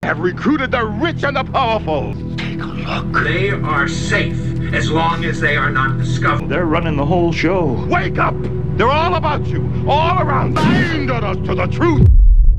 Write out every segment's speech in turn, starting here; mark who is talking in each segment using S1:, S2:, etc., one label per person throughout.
S1: have recruited the rich and the powerful.
S2: Take a look. They are safe as long as they are not discovered.
S3: They're running the whole show.
S1: Wake up! They're all about you, all around. Bind us to the truth.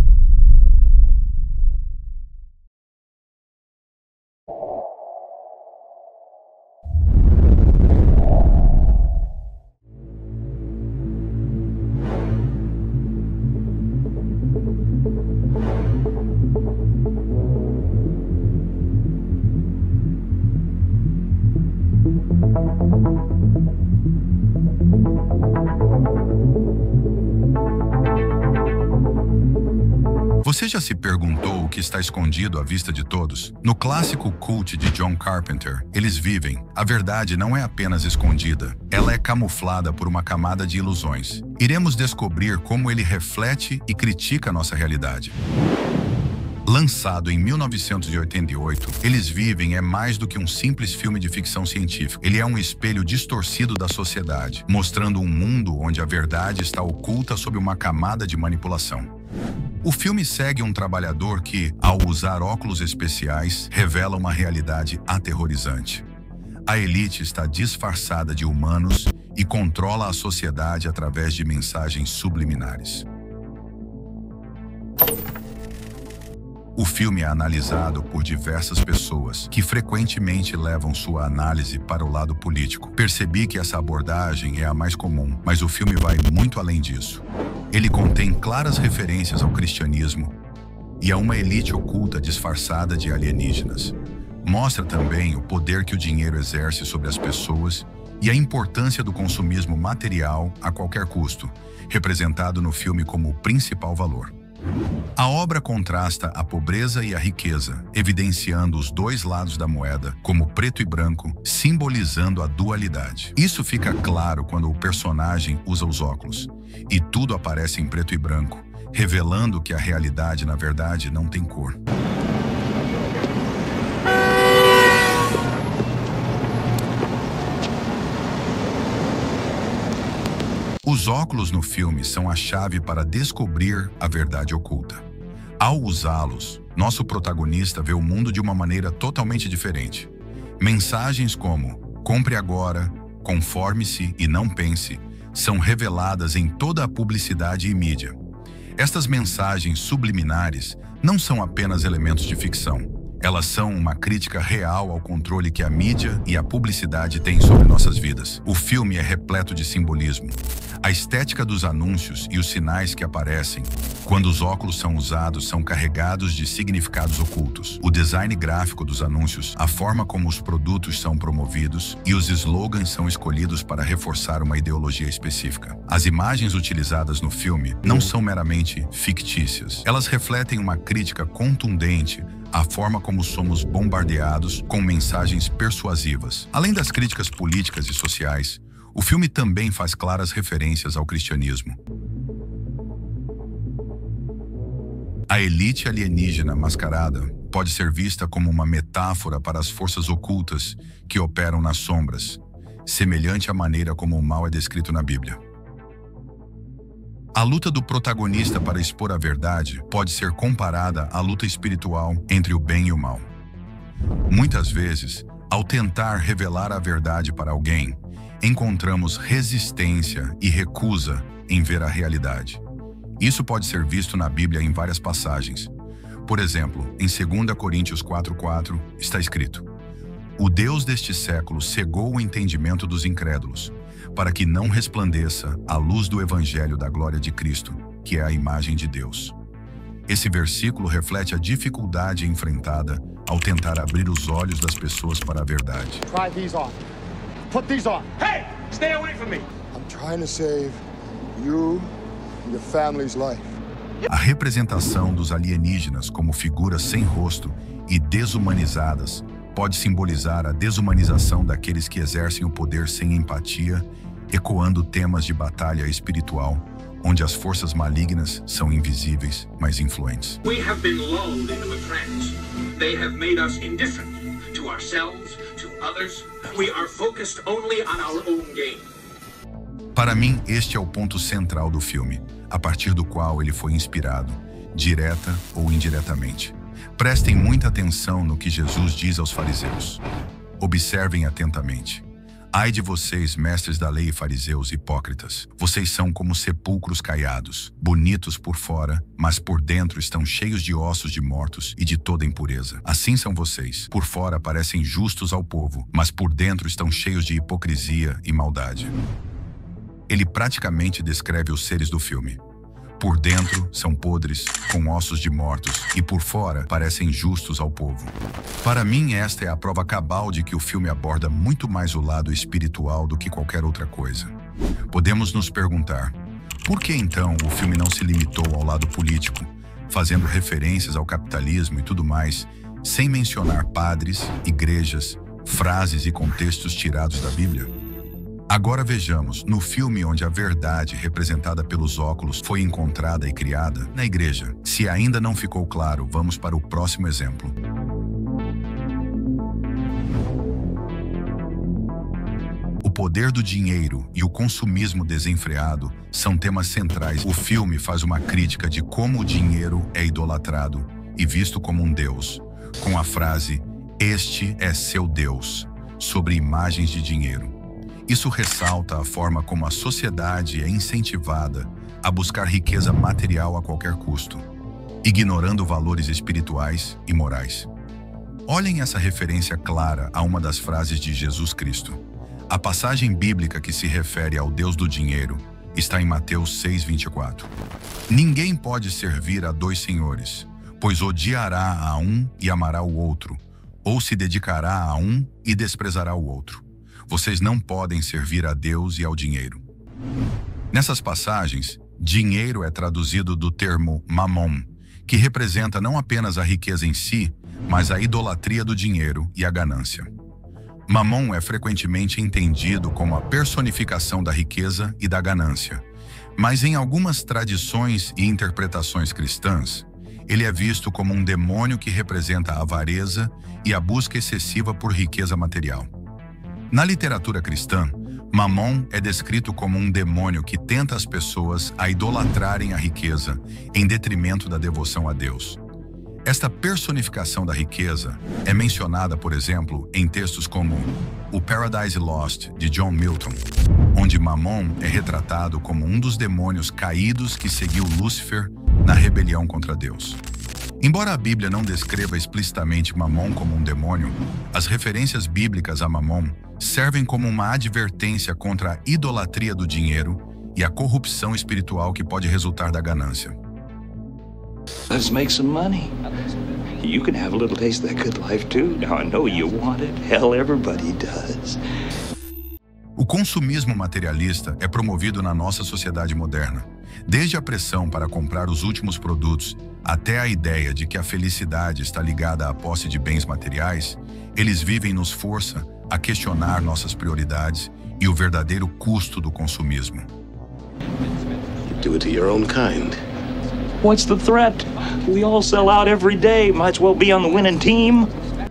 S4: Você já se perguntou o que está escondido à vista de todos? No clássico cult de John Carpenter, eles vivem. A verdade não é apenas escondida, ela é camuflada por uma camada de ilusões. Iremos descobrir como ele reflete e critica a nossa realidade. Lançado em 1988, Eles Vivem é mais do que um simples filme de ficção científica. Ele é um espelho distorcido da sociedade, mostrando um mundo onde a verdade está oculta sob uma camada de manipulação. O filme segue um trabalhador que, ao usar óculos especiais, revela uma realidade aterrorizante. A elite está disfarçada de humanos e controla a sociedade através de mensagens subliminares. O filme é analisado por diversas pessoas, que frequentemente levam sua análise para o lado político. Percebi que essa abordagem é a mais comum, mas o filme vai muito além disso. Ele contém claras referências ao cristianismo e a uma elite oculta disfarçada de alienígenas. Mostra também o poder que o dinheiro exerce sobre as pessoas e a importância do consumismo material a qualquer custo, representado no filme como o principal valor. A obra contrasta a pobreza e a riqueza, evidenciando os dois lados da moeda, como preto e branco, simbolizando a dualidade. Isso fica claro quando o personagem usa os óculos, e tudo aparece em preto e branco, revelando que a realidade, na verdade, não tem cor. Os óculos no filme são a chave para descobrir a verdade oculta. Ao usá-los, nosso protagonista vê o mundo de uma maneira totalmente diferente. Mensagens como "compre agora", "conforme-se e não pense", são reveladas em toda a publicidade e mídia. Estas mensagens subliminares não são apenas elementos de ficção. Elas são uma crítica real ao controle que a mídia e a publicidade têm sobre nossas vidas. O filme é repleto de simbolismo. A estética dos anúncios e os sinais que aparecem quando os óculos são usados são carregados de significados ocultos. O design gráfico dos anúncios, a forma como os produtos são promovidos e os slogans são escolhidos para reforçar uma ideologia específica. As imagens utilizadas no filme não são meramente fictícias. Elas refletem uma crítica contundente à forma como somos bombardeados com mensagens persuasivas. Além das críticas políticas e sociais, o filme também faz claras referências ao cristianismo. A elite alienígena mascarada pode ser vista como uma metáfora para as forças ocultas que operam nas sombras, semelhante à maneira como o mal é descrito na Bíblia. A luta do protagonista para expor a verdade pode ser comparada à luta espiritual entre o bem e o mal. Muitas vezes, ao tentar revelar a verdade para alguém, encontramos resistência e recusa em ver a realidade. Isso pode ser visto na Bíblia em várias passagens. Por exemplo, em 2 Coríntios 4:4 está escrito: "O Deus deste século cegou o entendimento dos incrédulos, para que não resplandeça a luz do Evangelho da glória de Cristo, que é a imagem de Deus." Esse versículo reflete a dificuldade enfrentada ao tentar abrir os olhos das pessoas para a verdade.
S5: Try these on. Put these on.
S1: Hey, stay away from me.
S5: I'm trying to save you and your family's life.
S4: A representação dos alienígenas como figuras sem rosto e desumanizadas pode simbolizar a desumanização daqueles que exercem o poder sem empatia, ecoando temas de batalha espiritual, onde as forças malignas são invisíveis, mas influentes.
S2: We have been lulled into a trance. They have made us indifferent to ourselves, to others. We are focused only on our own gain.
S4: Para mim, este é o ponto central do filme, a partir do qual ele foi inspirado, direta ou indiretamente. Prestem muita atenção no que Jesus diz aos fariseus. Observem atentamente. Ai de vocês, mestres da lei e fariseus hipócritas. Vocês são como sepulcros caiados, bonitos por fora, mas por dentro estão cheios de ossos de mortos e de toda impureza. Assim são vocês. Por fora parecem justos ao povo, mas por dentro estão cheios de hipocrisia e maldade. Ele praticamente descreve os seres do filme. Por dentro são podres, com ossos de mortos, e por fora parecem justos ao povo. Para mim, esta é a prova cabal de que o filme aborda muito mais o lado espiritual do que qualquer outra coisa. Podemos nos perguntar, por que então o filme não se limitou ao lado político, fazendo referências ao capitalismo e tudo mais, sem mencionar padres, igrejas, frases e contextos tirados da Bíblia? Agora vejamos, no filme onde a verdade representada pelos óculos foi encontrada e criada, na igreja. Se ainda não ficou claro, vamos para o próximo exemplo. O poder do dinheiro e o consumismo desenfreado são temas centrais. O filme faz uma crítica de como o dinheiro é idolatrado e visto como um deus, com a frase, "Este é seu Deus", sobre imagens de dinheiro. Isso ressalta a forma como a sociedade é incentivada a buscar riqueza material a qualquer custo, ignorando valores espirituais e morais. Olhem essa referência clara a uma das frases de Jesus Cristo. A passagem bíblica que se refere ao Deus do dinheiro está em Mateus 6:24. Ninguém pode servir a dois senhores, pois odiará a um e amará o outro, ou se dedicará a um e desprezará o outro. Vocês não podem servir a Deus e ao dinheiro. Nessas passagens, dinheiro é traduzido do termo mamon, que representa não apenas a riqueza em si, mas a idolatria do dinheiro e a ganância. Mamon é frequentemente entendido como a personificação da riqueza e da ganância, mas em algumas tradições e interpretações cristãs, ele é visto como um demônio que representa a avareza e a busca excessiva por riqueza material. Na literatura cristã, Mamon é descrito como um demônio que tenta as pessoas a idolatrarem a riqueza em detrimento da devoção a Deus. Esta personificação da riqueza é mencionada, por exemplo, em textos como O Paradise Lost, de John Milton, onde Mamon é retratado como um dos demônios caídos que seguiu Lúcifer na rebelião contra Deus. Embora a Bíblia não descreva explicitamente Mamon como um demônio, as referências bíblicas a Mamon servem como uma advertência contra a idolatria do dinheiro e a corrupção espiritual que pode resultar da ganância.
S3: Let's make some money. You can have a little taste of that good life too. Now I know you want it. Hell, everybody does.
S4: O consumismo materialista é promovido na nossa sociedade moderna. Desde a pressão para comprar os últimos produtos até a ideia de que a felicidade está ligada à posse de bens materiais, eles vivem nos força a questionar nossas prioridades e o verdadeiro custo do consumismo.
S6: Do it to your own kind.
S3: What's the threat? We all sell out every day. Might as well be on the winning team.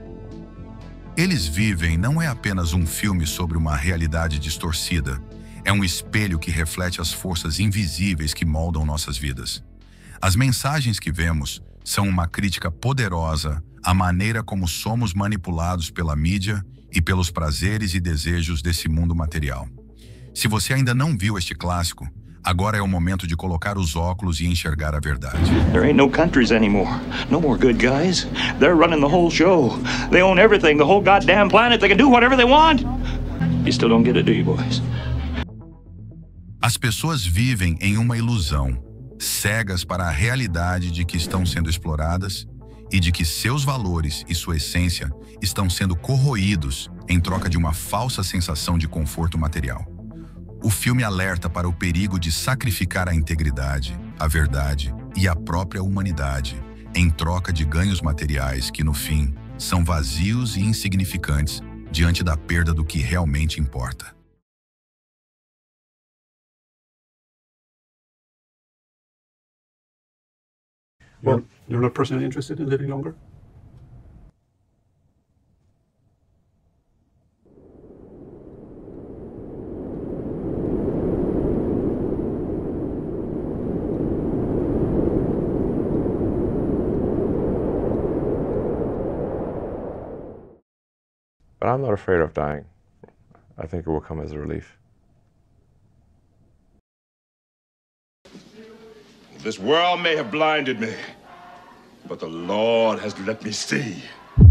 S4: Eles Vivem não é apenas um filme sobre uma realidade distorcida. É um espelho que reflete as forças invisíveis que moldam nossas vidas. As mensagens que vemos são uma crítica poderosa à maneira como somos manipulados pela mídia e pelos prazeres e desejos desse mundo material. Se você ainda não viu este clássico, agora é o momento de colocar os óculos e enxergar a verdade.
S3: There ain't no countries anymore. No more good guys. They're running the whole show. They own everything, the whole goddamn planet. They can do whatever they want. You still don't get it, do you, boys?
S4: As pessoas vivem em uma ilusão, cegas para a realidade de que estão sendo exploradas e de que seus valores e sua essência estão sendo corroídos em troca de uma falsa sensação de conforto material. O filme alerta para o perigo de sacrificar a integridade, a verdade e a própria humanidade em troca de ganhos materiais que, no fim, são vazios e insignificantes diante da perda do que realmente importa.
S7: Well, you're not personally interested in living longer?
S8: But I'm not afraid of dying. I think it will come as a relief.
S1: This world may have blinded me, but the Lord has let me see.